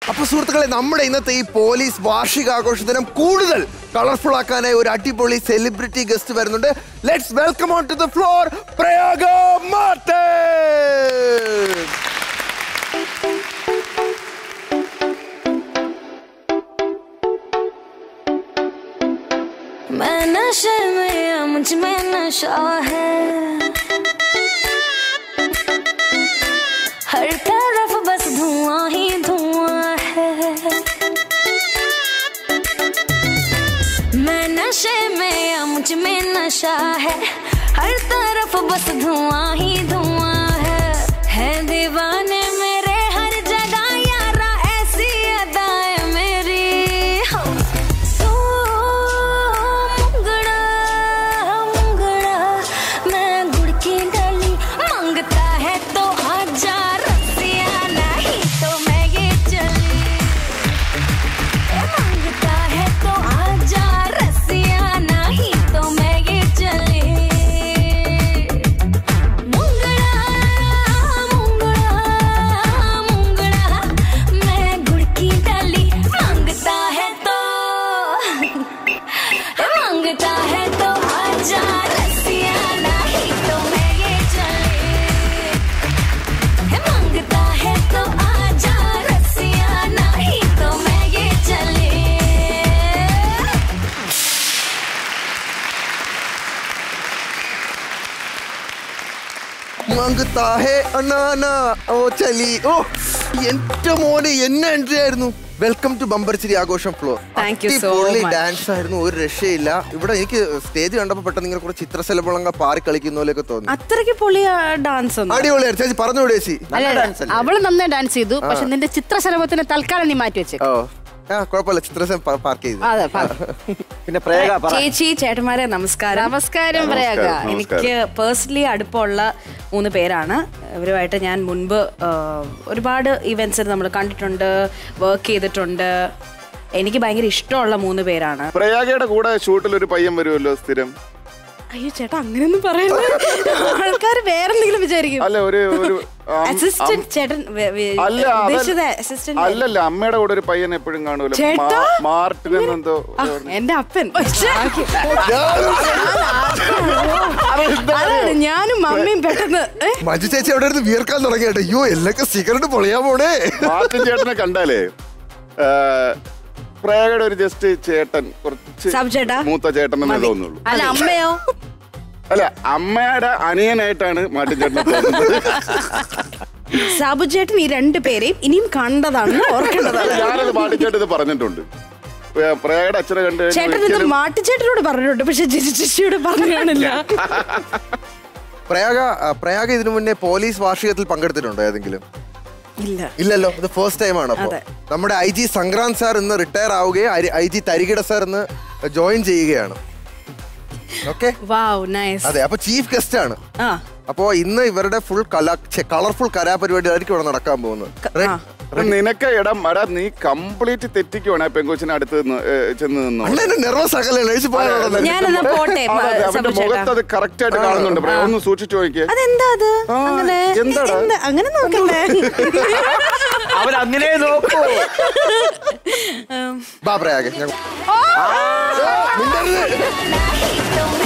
അപ്പൊ സുഹൃത്തുക്കളെ, നമ്മുടെ ഇന്നത്തെ ഈ പോലീസ് വാർഷികാഘോഷദിനം കൂടുതൽ കളർഫുൾ ആക്കാനായി ഒരു അടിപൊളി സെലിബ്രിറ്റി ഗസ്റ്റ് വരുന്നുണ്ട്. Let's welcome on to the floor Prayaga Martin. मैं नशे में मुझ में नशा है, हर तरफ बस धुआं ही धुआं है। मैं नशे में मुझ में नशा है, हर तरफ बस धुआं ही धुआं है दीवाने मेरे हर जगह यारा ऐसी अदाएं मेरी। മാംഗത്താ ഹേ അനാനാ ഓ ചലി. ഓ എന്റെ മോനെ, എന്നെ എൻട്രി ആയിരുന്നു. വെൽക്കം ടു ബമ്പർച്ചിരി ആഘോഷം ഫ്ലോർ. ഡാൻസ് ആയിരുന്നു, ഒരു രക്ഷയില്ല. ഇവിടെ എനിക്ക് സ്റ്റേജ് കണ്ടപ്പോ പെട്ടെന്ന് ഇങ്ങനെ കുറച്ച് ചിത്രശലഭങ്ങൾ പാറി കളിക്കുന്ന പോലെയൊക്കെ തോന്നി. അത്രയ്ക്ക് പൊളിയ ഡാൻസ് അടിപൊളിയായിരുന്നു. ചേച്ചി പറഞ്ഞോളൂ ചേച്ചി. അവള് നന്നായി ഡാൻസ് ചെയ്തു, പക്ഷെ നിന്റെ ചിത്രശലഭത്തിന് തൽക്കാലം നീ മാറ്റി വെച്ചേ. കുഴപ്പമില്ല, ചിത്രശലഭം പാർക്ക് ചെയ്തു. പിന്നെ പ്രയാഗ ചേച്ചി ചേട്ടന്മാരെ നമസ്കാരം. നമസ്കാരം പ്രയാഗ. എനിക്ക് പേഴ്സണലി അടുപ്പമുള്ള 3 പേരാണ്. ഇവരുമായിട്ട് ഞാൻ മുൻപ് ഒരുപാട് ഇവന്റ്സിൽ നമ്മൾ കണ്ടിട്ടുണ്ട്, വർക്ക് ചെയ്തിട്ടുണ്ട്. എനിക്ക് ഭയങ്കര ഇഷ്ടമുള്ള 3 പേരാണ്. പ്രയാഗയുടെ കൂടെ ഷൂട്ടിൽ ഒരു പയ്യൻ വരുമല്ലോ സ്ഥിരം. അയ്യോ ചേട്ടാ, അങ്ങനെയൊന്നും പറയുന്നത് ആൾക്കാർ വേറെന്തെങ്കിലും വിചാരിക്കും. അല്ല, ഒരു അസിസ്റ്റന്റ് ചേട്ടൻ അല്ലല്ല, അമ്മയുടെ കൂടെ ഒരു പയ്യൻ എപ്പോഴും കാണൂല്ലോ, മാർട്ടിൻ എന്തോ. എന്റെ അപ്പൻ. അതാണ് ഞാനും മമ്മിയും പെട്ടെന്ന് മഞ്ജു ചേച്ചി അവിടെ ഇരുന്ന് വിയർക്കാൻ തുടങ്ങിയിട്ട് അയ്യോ എല്ലൊക്കെ സിഗരറ്റ് പൊളിയാൻ പോണേ. മാർട്ടിൻ ചേട്ടനെ കണ്ടാലേ പ്രയാഗയുടെ ഒരു ജസ്റ്റ് ചേട്ടൻ, കുറച്ച് മൂത്ത ചേട്ടൻ എന്നേ തോന്നുള്ളൂ. അല്ല അമ്മയോ? അല്ല, അമ്മയുടെ അനിയനായിട്ടാണ് മാർട്ടിൻ ചേട്ടനെ തോന്നുന്നത്. സാബു ചേട്ടൻ ഈ 2 പേരെയും ഇനിയും കണ്ടതാണ്, ഓർക്കേണ്ടതാണ്. ഞാനത് മാർട്ടിൻ ചേട്ടൻ ഇത് പറഞ്ഞിട്ടുണ്ട്. പ്രയാഗയുടെ അച്ഛനെ കണ്ട് ചേട്ടൻ ഇത് മാർട്ടിൻ ചേട്ടനോട് പറഞ്ഞിട്ടുണ്ട്, പക്ഷെ ചേച്ചിയോട് പറഞ്ഞു കാണില്ല. പ്രയാഗ ഇതിനു മുന്നേ പോലീസ് വാർഷികത്തിൽ പങ്കെടുത്തിട്ടുണ്ടോ ഏതെങ്കിലും? ഇല്ലല്ലോ, ഇത് ഫസ്റ്റ് ടൈം ആണ്. അപ്പൊ നമ്മുടെ IG സംക്രാന്ത് സാർ ഇന്ന് റിട്ടയർ ആവുകയും IG തരികിട സാർ ഇന്ന് ജോയിൻ ചെയ്യുകയാണ്. അതെ, അപ്പൊ ചീഫ് ഗസ്റ്റ് ആണ്. അപ്പോ ഇന്ന് ഇവരുടെ ഫുൾ കളർഫുൾ കലാപരിപാടിയായിരിക്കും ഇവിടെ നടക്കാൻ പോകുന്നത്. നിനക്ക് ഇടം അടാ, നീ കംപ്ലീറ്റ് തെറ്റിക്കുവാണ് പെങ്കൊച്ചിനെ അടുത്ത് ചെന്ന് നിന്നു. അവന്റെ മുഖത്ത് അത് കറക്റ്റ് ആയിട്ട് കാണുന്നുണ്ട്. ഒന്ന് സൂക്ഷിച്ചു നോക്കിയേ. അങ്ങനെ നോക്കണ്ടേ, അവരങ്ങനെ നോക്കൂ. ബാ പ്രയാഗ